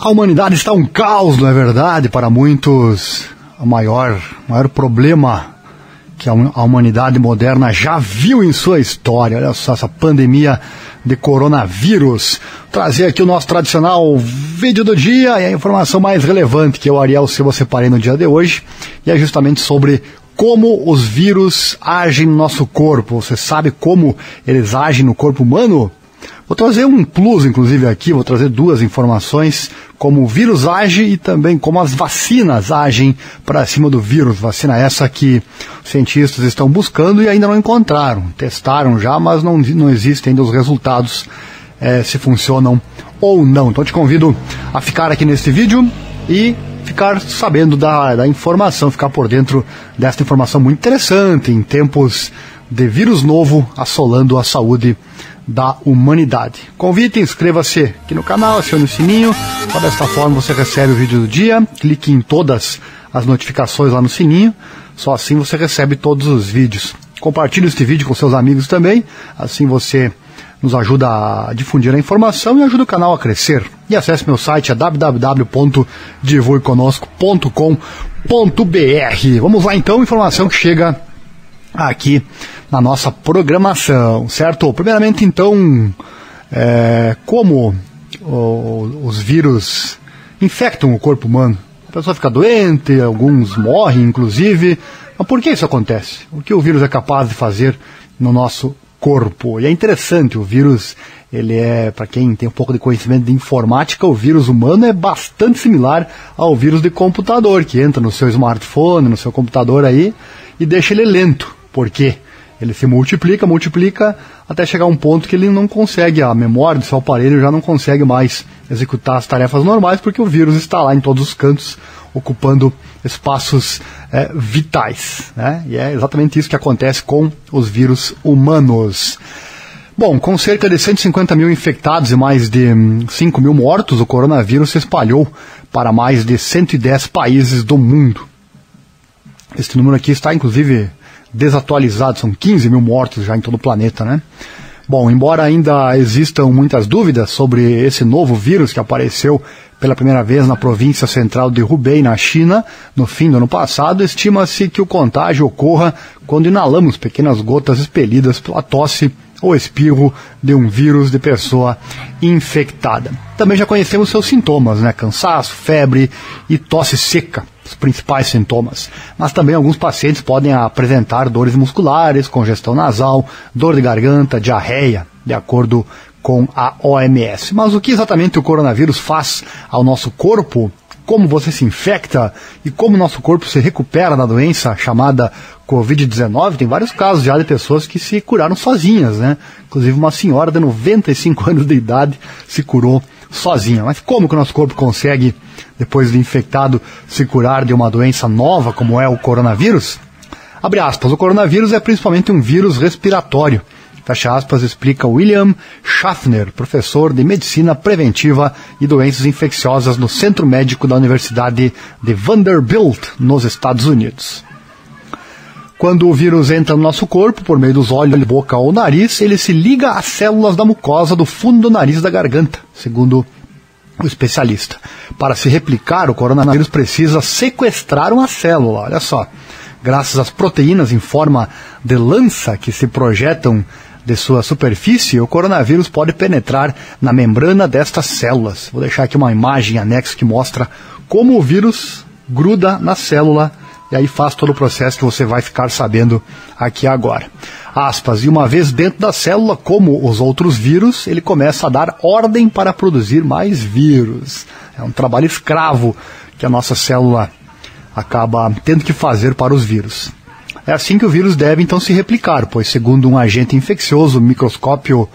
A humanidade está um caos, não é verdade? Para muitos, o maior problema que a humanidade moderna já viu em sua história. Olha só, essa pandemia de coronavírus. Trazer aqui o nosso tradicional vídeo do dia e a informação mais relevante que eu, Ariel Silva, separei no dia de hoje. E é justamente sobre como os vírus agem no nosso corpo. Você sabe como eles agem no corpo humano? Vou trazer um plus, inclusive, aqui, vou trazer duas informações, como o vírus age e também como as vacinas agem para cima do vírus. Vacina essa que os cientistas estão buscando e ainda não encontraram. Testaram já, mas não existem ainda os resultados, se funcionam ou não. Então te convido a ficar aqui nesse vídeo e ficar sabendo da informação, ficar por dentro desta informação muito interessante em tempos de vírus novo assolando a saúde da humanidade. Convite, inscreva-se aqui no canal, acione o sininho. Só desta forma você recebe o vídeo do dia. Clique em todas as notificações lá no sininho. Só assim você recebe todos os vídeos. Compartilhe este vídeo com seus amigos também. Assim você nos ajuda a difundir a informação e ajuda o canal a crescer. E acesse meu site, é www.divulgueconosco.com.br. Vamos lá então, informação que chega aqui na nossa programação, certo? Primeiramente, então, como os vírus infectam o corpo humano. A pessoa fica doente, alguns morrem, inclusive. Mas por que isso acontece? O que o vírus é capaz de fazer no nosso corpo? E é interessante, o vírus, ele para quem tem um pouco de conhecimento de informática, o vírus humano é bastante similar ao vírus de computador, que entra no seu smartphone, no seu computador aí, e deixa ele lento. Por quê? Ele se multiplica, até chegar a um ponto que ele não consegue, a memória do seu aparelho já não consegue mais executar as tarefas normais, porque o vírus está lá em todos os cantos, ocupando espaços vitais, né? E é exatamente isso que acontece com os vírus humanos. Bom, com cerca de 150 mil infectados e mais de 5 mil mortos, o coronavírus se espalhou para mais de 110 países do mundo. Este número aqui está, inclusive, desatualizado, são 15 mil mortos já em todo o planeta, né? Bom, embora ainda existam muitas dúvidas sobre esse novo vírus que apareceu pela primeira vez na província central de Hubei, na China, no fim do ano passado, estima-se que o contágio ocorra quando inalamos pequenas gotas expelidas pela tosse ou espirro de um vírus de pessoa infectada. Também já conhecemos seus sintomas, né? Cansaço, febre e tosse seca, os principais sintomas. Mas também alguns pacientes podem apresentar dores musculares, congestão nasal, dor de garganta, diarreia, de acordo com a OMS. Mas o que exatamente o coronavírus faz ao nosso corpo? Como você se infecta e como o nosso corpo se recupera da doença chamada Covid-19? Tem vários casos já de pessoas que se curaram sozinhas, né? Inclusive uma senhora de 95 anos de idade se curou sozinha. Mas como que o nosso corpo consegue, depois de infectado, se curar de uma doença nova como é o coronavírus? Abre aspas, o coronavírus é principalmente um vírus respiratório. Fecha aspas, explica William Schaffner, professor de Medicina Preventiva e Doenças Infecciosas no Centro Médico da Universidade de Vanderbilt, nos Estados Unidos. Quando o vírus entra no nosso corpo, por meio dos olhos, boca ou nariz, ele se liga às células da mucosa do fundo do nariz e da garganta, segundo o especialista. Para se replicar, o coronavírus precisa sequestrar uma célula, olha só. Graças às proteínas em forma de lança que se projetam de sua superfície, o coronavírus pode penetrar na membrana destas células. Vou deixar aqui uma imagem anexa que mostra como o vírus gruda na célula e aí faz todo o processo que você vai ficar sabendo aqui agora. Aspas, e uma vez dentro da célula, como os outros vírus, ele começa a dar ordem para produzir mais vírus. É um trabalho escravo que a nossa célula acaba tendo que fazer para os vírus. É assim que o vírus deve então se replicar, pois segundo um agente infeccioso microscópico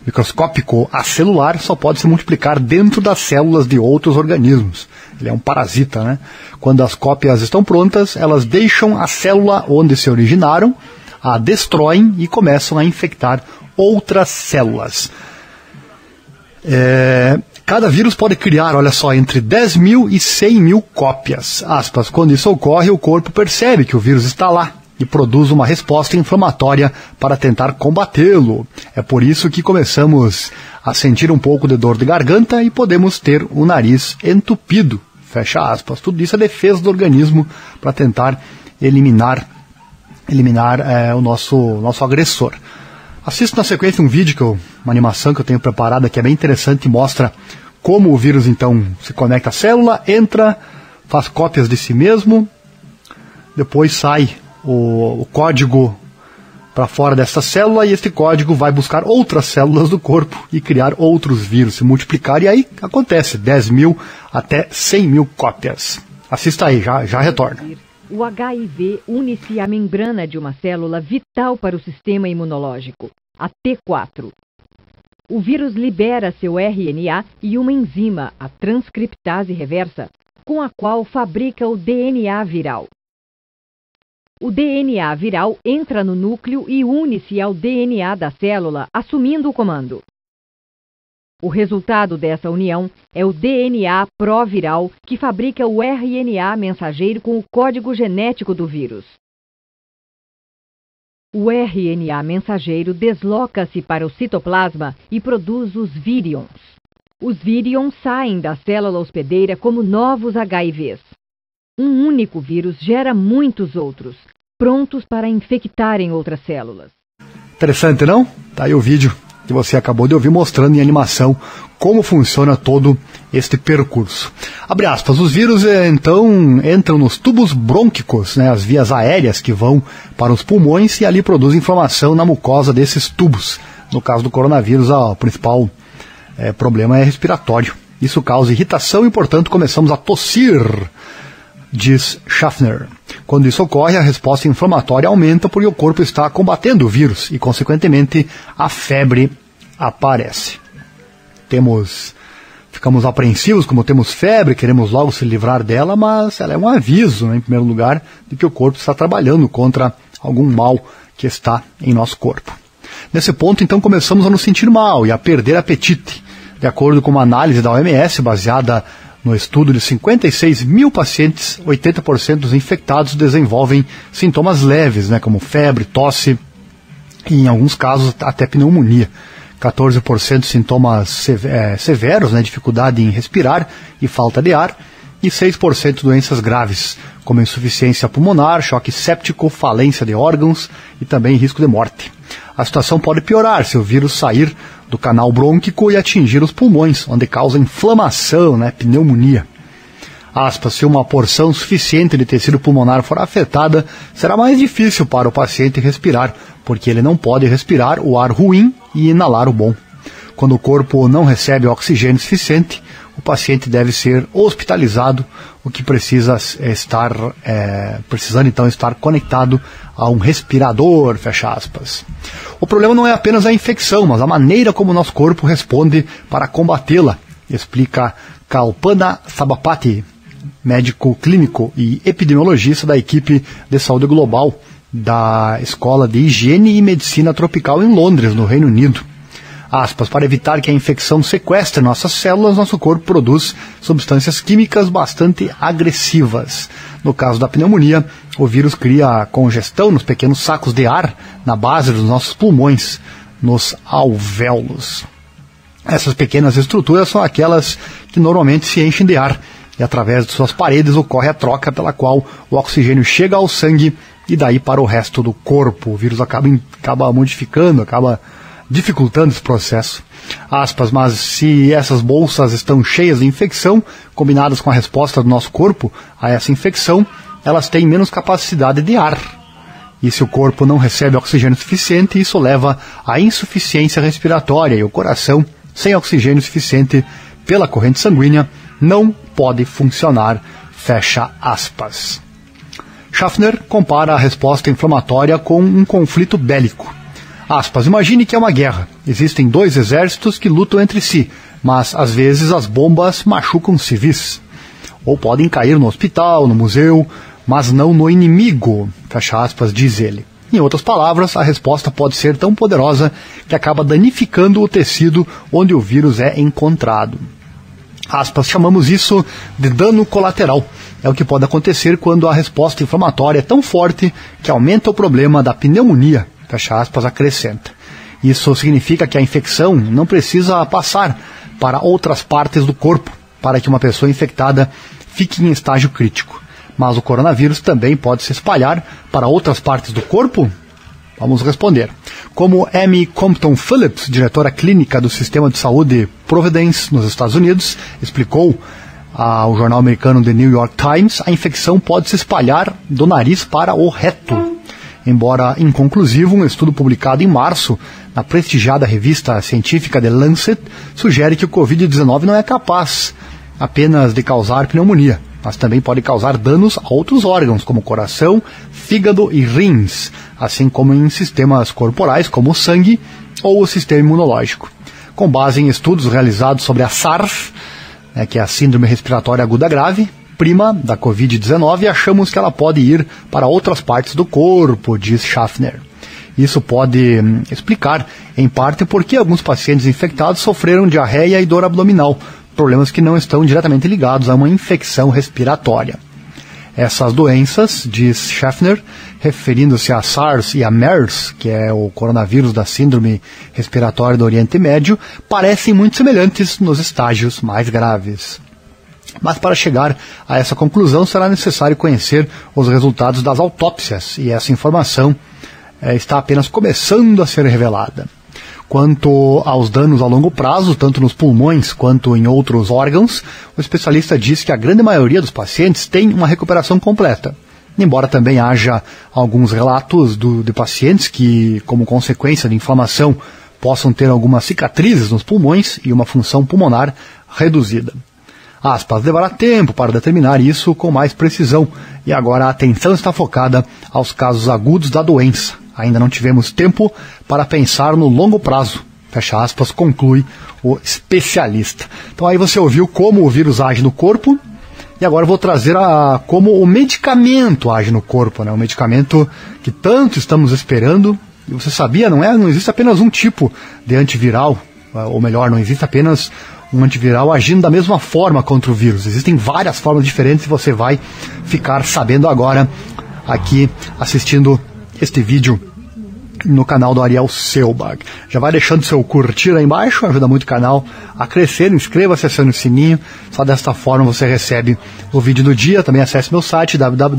acelular só pode se multiplicar dentro das células de outros organismos. Ele é um parasita, né? Quando as cópias estão prontas, elas deixam a célula onde se originaram, a destroem e começam a infectar outras células. Cada vírus pode criar, olha só, entre 10 mil e 100 mil cópias. Aspas, quando isso ocorre, o corpo percebe que o vírus está lá e produz uma resposta inflamatória para tentar combatê-lo. É por isso que começamos a sentir um pouco de dor de garganta e podemos ter o nariz entupido. Fecha aspas. Tudo isso é defesa do organismo para tentar eliminar o nosso agressor. Assisto na sequência um vídeo, uma animação que eu tenho preparada que é bem interessante e mostra como o vírus então se conecta à célula, entra, faz cópias de si mesmo, depois sai o código para fora dessa célula e este código vai buscar outras células do corpo e criar outros vírus, se multiplicar, e aí acontece 10 mil até 100 mil cópias. Assista aí, já retorna. O HIV une-se à membrana de uma célula vital para o sistema imunológico, a T4. O vírus libera seu RNA e uma enzima, a transcriptase reversa, com a qual fabrica o DNA viral. O DNA viral entra no núcleo e une-se ao DNA da célula, assumindo o comando. O resultado dessa união é o DNA proviral, que fabrica o RNA mensageiro com o código genético do vírus. O RNA mensageiro desloca-se para o citoplasma e produz os vírions. Os vírions saem da célula hospedeira como novos HIVs. Um único vírus gera muitos outros, prontos para infectarem outras células. Interessante, não? Tá aí o vídeo que você acabou de ouvir mostrando em animação como funciona todo este percurso. Abre aspas, os vírus então entram nos tubos brônquicos, né, as vias aéreas que vão para os pulmões e ali produzem inflamação na mucosa desses tubos. No caso do coronavírus, o principal problema é respiratório. Isso causa irritação e, portanto, começamos a tossir, diz Schaffner. Quando isso ocorre, a resposta inflamatória aumenta porque o corpo está combatendo o vírus e, consequentemente, a febre aparece. Ficamos apreensivos, como temos febre, queremos logo se livrar dela, mas ela é um aviso, né, em primeiro lugar, de que o corpo está trabalhando contra algum mal que está em nosso corpo. Nesse ponto, então, começamos a nos sentir mal e a perder apetite. De acordo com uma análise da OMS, baseada no estudo de 56 mil pacientes, 80% dos infectados desenvolvem sintomas leves, né, como febre, tosse e, em alguns casos, até pneumonia. 14% sintomas severos, né, dificuldade em respirar e falta de ar, e 6% doenças graves, como insuficiência pulmonar, choque séptico, falência de órgãos e também risco de morte. A situação pode piorar se o vírus sair do canal brônquico e atingir os pulmões, onde causa inflamação, né, pneumonia. Aspas, se uma porção suficiente de tecido pulmonar for afetada, será mais difícil para o paciente respirar, porque ele não pode respirar o ar ruim e inalar o bom. Quando o corpo não recebe oxigênio suficiente, o paciente deve ser hospitalizado, o que precisando então estar conectado a um respirador, fecha aspas. O problema não é apenas a infecção, mas a maneira como o nosso corpo responde para combatê-la, explica Kalpana Sabapati, médico clínico e epidemiologista da equipe de saúde global da Escola de Higiene e Medicina Tropical em Londres, no Reino Unido. Aspas, para evitar que a infecção sequestre nossas células, nosso corpo produz substâncias químicas bastante agressivas. No caso da pneumonia, o vírus cria congestão nos pequenos sacos de ar na base dos nossos pulmões, nos alvéolos. Essas pequenas estruturas são aquelas que normalmente se enchem de ar, e através de suas paredes ocorre a troca pela qual o oxigênio chega ao sangue e daí para o resto do corpo. O vírus acaba modificando, acaba dificultando esse processo. Aspas, mas se essas bolsas estão cheias de infecção, combinadas com a resposta do nosso corpo a essa infecção, elas têm menos capacidade de ar. E se o corpo não recebe oxigênio suficiente, isso leva à insuficiência respiratória e o coração, sem oxigênio suficiente pela corrente sanguínea, não pode funcionar, fecha aspas. Schaffner compara a resposta inflamatória com um conflito bélico. Aspas, imagine que é uma guerra. Existem dois exércitos que lutam entre si, mas às vezes as bombas machucam civis. Ou podem cair no hospital, no museu, mas não no inimigo, fecha aspas, diz ele. Em outras palavras, a resposta pode ser tão poderosa que acaba danificando o tecido onde o vírus é encontrado. Aspas, chamamos isso de dano colateral. é o que pode acontecer quando a resposta inflamatória é tão forte que aumenta o problema da pneumonia, fecha aspas, acrescenta. Isso significa que a infecção não precisa passar para outras partes do corpo para que uma pessoa infectada fique em estágio crítico. Mas o coronavírus também pode se espalhar para outras partes do corpo? Vamos responder. Como Amy Compton Phillips, diretora clínica do Sistema de Saúde Providence nos Estados Unidos, explicou ao jornal americano The New York Times, a infecção pode se espalhar do nariz para o reto. Embora inconclusivo, um estudo publicado em março na prestigiada revista científica The Lancet sugere que o Covid-19 não é capaz apenas de causar pneumonia, mas também pode causar danos a outros órgãos, como coração, fígado e rins, assim como em sistemas corporais, como o sangue ou o sistema imunológico. Com base em estudos realizados sobre a SARS, que é a Síndrome Respiratória Aguda Grave, prima da Covid-19, achamos que ela pode ir para outras partes do corpo, diz Schaffner. Isso pode explicar, em parte, por que alguns pacientes infectados sofreram diarreia e dor abdominal, problemas que não estão diretamente ligados a uma infecção respiratória. Essas doenças, diz Schaffner, referindo-se a SARS e a MERS, que é o coronavírus da Síndrome Respiratória do Oriente Médio, parecem muito semelhantes nos estágios mais graves. Mas para chegar a essa conclusão será necessário conhecer os resultados das autópsias, e essa informação está apenas começando a ser revelada. Quanto aos danos a longo prazo, tanto nos pulmões quanto em outros órgãos, o especialista diz que a grande maioria dos pacientes tem uma recuperação completa. Embora também haja alguns relatos de pacientes que, como consequência de inflamação, possam ter algumas cicatrizes nos pulmões e uma função pulmonar reduzida. Aspas, levará tempo para determinar isso com mais precisão, e agora a atenção está focada aos casos agudos da doença. Ainda não tivemos tempo para pensar no longo prazo, fecha aspas, conclui o especialista. Então aí você ouviu como o vírus age no corpo, e agora eu vou trazer como o medicamento age no corpo, né? Um medicamento que tanto estamos esperando. E você sabia, não existe apenas um tipo de antiviral, ou melhor, não existe apenas um antiviral agindo da mesma forma contra o vírus. Existem várias formas diferentes e você vai ficar sabendo agora aqui assistindo este vídeo no canal do Ariel Selbag. Já vai deixando seu curtir aí embaixo, ajuda muito o canal a crescer, inscreva-se, acione o sininho, só desta forma você recebe o vídeo do dia. Também acesse meu site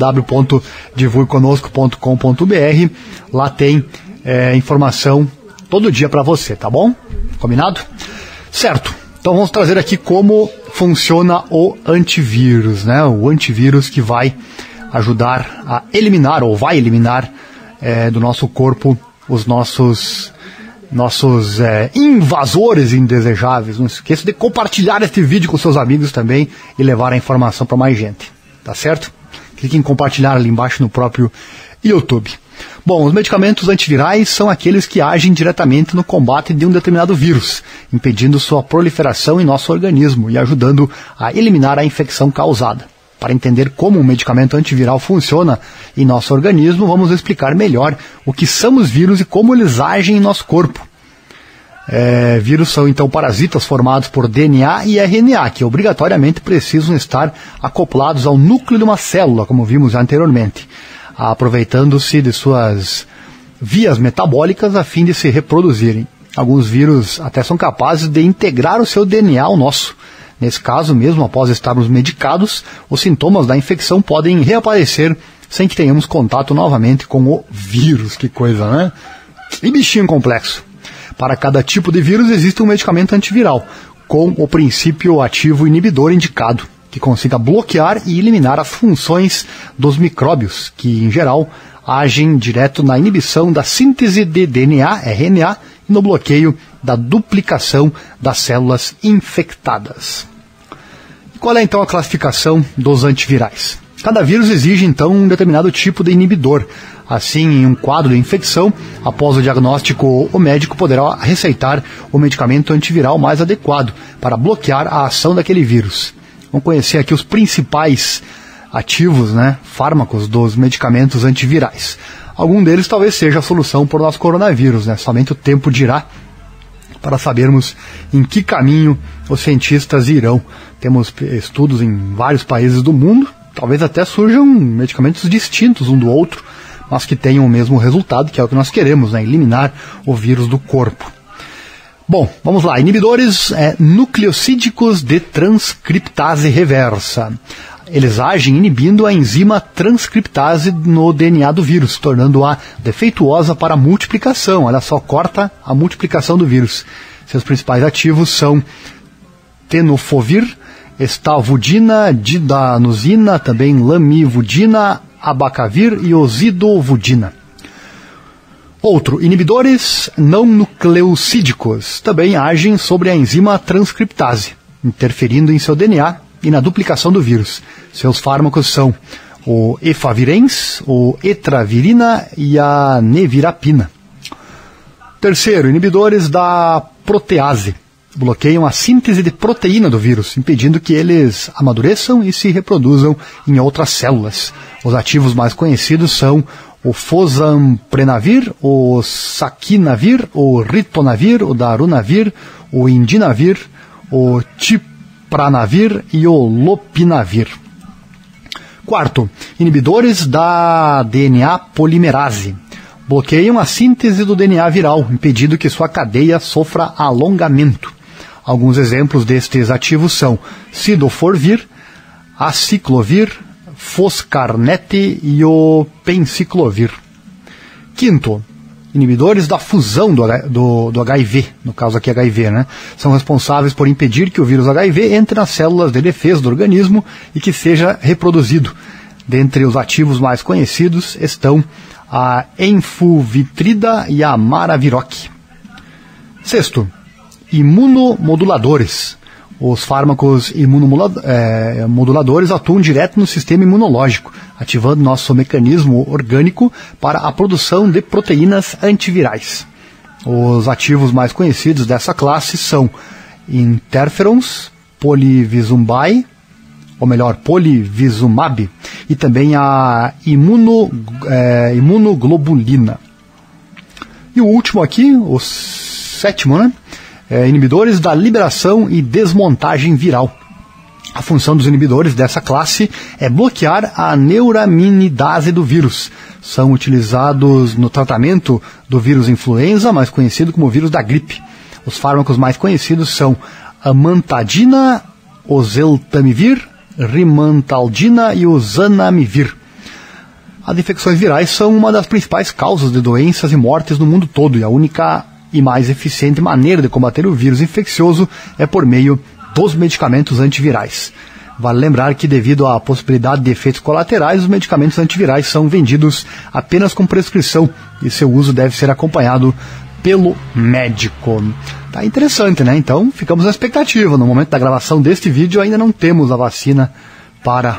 www.divulgueconosco.com.br, lá tem informação todo dia para você, tá bom? Combinado? Certo, então vamos trazer aqui como funciona o antivírus, né? O antivírus que vai ajudar a eliminar, ou vai eliminar do nosso corpo os nossos invasores indesejáveis. Não esqueça de compartilhar este vídeo com seus amigos também e levar a informação para mais gente, tá certo? Clique em compartilhar ali embaixo no próprio YouTube. Bom, os medicamentos antivirais são aqueles que agem diretamente no combate de um determinado vírus, impedindo sua proliferação em nosso organismo e ajudando a eliminar a infecção causada. Para entender como um medicamento antiviral funciona em nosso organismo, vamos explicar melhor o que são os vírus e como eles agem em nosso corpo. Vírus são então parasitas formados por DNA e RNA, que obrigatoriamente precisam estar acoplados ao núcleo de uma célula, como vimos anteriormente, aproveitando-se de suas vias metabólicas a fim de se reproduzirem. Alguns vírus até são capazes de integrar o seu DNA ao nosso. Nesse caso, mesmo após estarmos medicados, os sintomas da infecção podem reaparecer sem que tenhamos contato novamente com o vírus. Que coisa, né? E bichinho complexo. Para cada tipo de vírus existe um medicamento antiviral, com o princípio ativo inibidor indicado, que consiga bloquear e eliminar as funções dos micróbios, que, em geral, agem direto na inibição da síntese de DNA, RNA, e no bloqueio da duplicação das células infectadas. Qual é então a classificação dos antivirais? Cada vírus exige então um determinado tipo de inibidor. Assim, em um quadro de infecção, após o diagnóstico, o médico poderá receitar o medicamento antiviral mais adequado para bloquear a ação daquele vírus. Vamos conhecer aqui os principais ativos, fármacos dos medicamentos antivirais. Algum deles talvez seja a solução para o nosso coronavírus, somente o tempo dirá para sabermos em que caminho os cientistas irão. Temos estudos em vários países do mundo, talvez até surjam medicamentos distintos um do outro, mas que tenham o mesmo resultado, que é o que nós queremos, né? Eliminar o vírus do corpo. Bom, vamos lá. Inibidores nucleosídicos de transcriptase reversa. Eles agem inibindo a enzima transcriptase no DNA do vírus, tornando-a defeituosa para a multiplicação. Olha só, corta a multiplicação do vírus. Seus principais ativos são tenofovir, estavudina, didanosina, também lamivudina, abacavir e osidovudina. Outro, inibidores não nucleosídicos também agem sobre a enzima transcriptase, interferindo em seu DNA e na duplicação do vírus. Seus fármacos são o efavirenz, o etravirina e a nevirapina. Terceiro, inibidores da protease. Bloqueiam a síntese de proteína do vírus, impedindo que eles amadureçam e se reproduzam em outras células. Os ativos mais conhecidos são o fosamprenavir, o saquinavir, o ritonavir, o darunavir, o indinavir, o tipranavir e o lopinavir. Quarto, inibidores da DNA polimerase. Bloqueiam a síntese do DNA viral, impedindo que sua cadeia sofra alongamento. Alguns exemplos destes ativos são cidoforvir, aciclovir, foscarnet e o penciclovir. Quinto, inibidores da fusão do HIV, no caso aqui HIV, né? São responsáveis por impedir que o vírus HIV entre nas células de defesa do organismo e que seja reproduzido. Dentre os ativos mais conhecidos estão a enfuvitrida e a maraviroc. Sexto, imunomoduladores. Os fármacos imunomoduladores atuam direto no sistema imunológico, ativando nosso mecanismo orgânico para a produção de proteínas antivirais. Os ativos mais conhecidos dessa classe são interferons, polivizumab, e também a imunoglobulina. E o último aqui, o sétimo, né? Inibidores da liberação e desmontagem viral. A função dos inibidores dessa classe é bloquear a neuraminidase do vírus. São utilizados no tratamento do vírus influenza, mais conhecido como vírus da gripe. Os fármacos mais conhecidos são amantadina, oseltamivir, rimantaldina e o zanamivir. As infecções virais são uma das principais causas de doenças e mortes no mundo todo, e a única e mais eficiente maneira de combater o vírus infeccioso é por meio dos medicamentos antivirais. Vale lembrar que, devido à possibilidade de efeitos colaterais, os medicamentos antivirais são vendidos apenas com prescrição e seu uso deve ser acompanhado pelo médico. Tá interessante, né? Então, ficamos na expectativa. No momento da gravação deste vídeo, ainda não temos a vacina para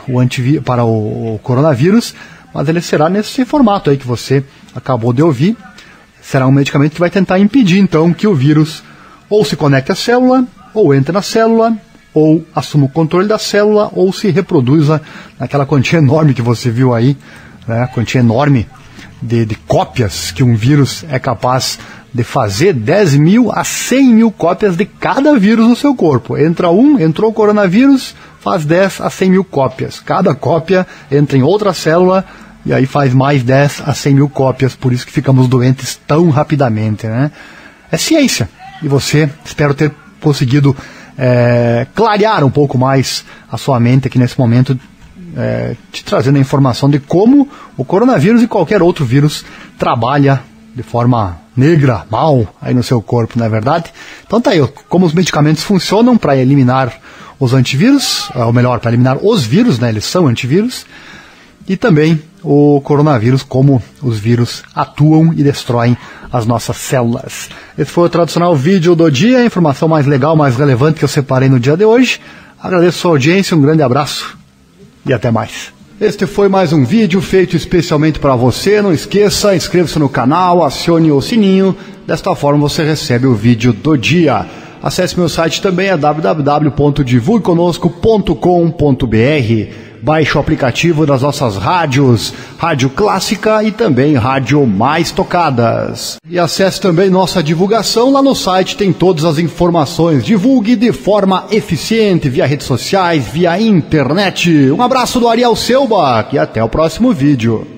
o coronavírus, mas ele será nesse formato aí que você acabou de ouvir. Será um medicamento que vai tentar impedir, então, que o vírus ou se conecte à célula, ou entre na célula, ou assuma o controle da célula, ou se reproduza naquela quantia enorme que você viu aí, né? Quantia enorme de cópias que um vírus é capaz de fazer, 10 mil a 100 mil cópias de cada vírus no seu corpo. Entrou o coronavírus, faz 10 a 100 mil cópias. Cada cópia entra em outra célula, e aí faz mais 10 a 100 mil cópias, por isso que ficamos doentes tão rapidamente, né? É ciência, e você, espero ter conseguido clarear um pouco mais a sua mente aqui nesse momento, te trazendo a informação de como o coronavírus e qualquer outro vírus trabalha de forma negra, mal, aí no seu corpo, não é verdade? Então tá aí, como os medicamentos funcionam para eliminar os antivírus, ou melhor, para eliminar os vírus, né? Eles são antivírus, e também o coronavírus, como os vírus atuam e destroem as nossas células. Esse foi o tradicional vídeo do dia, a informação mais legal, mais relevante que eu separei no dia de hoje. Agradeço a sua audiência, um grande abraço e até mais. Este foi mais um vídeo feito especialmente para você. Não esqueça, inscreva-se no canal, acione o sininho, desta forma você recebe o vídeo do dia. Acesse meu site também, é www.divulgueconosco.com.br. baixe o aplicativo das nossas rádios, Rádio Clássica e também Rádio Mais Tocadas. E acesse também nossa divulgação, lá no site tem todas as informações. Divulgue de forma eficiente, via redes sociais, via internet. Um abraço do Ariel Selbach e até o próximo vídeo.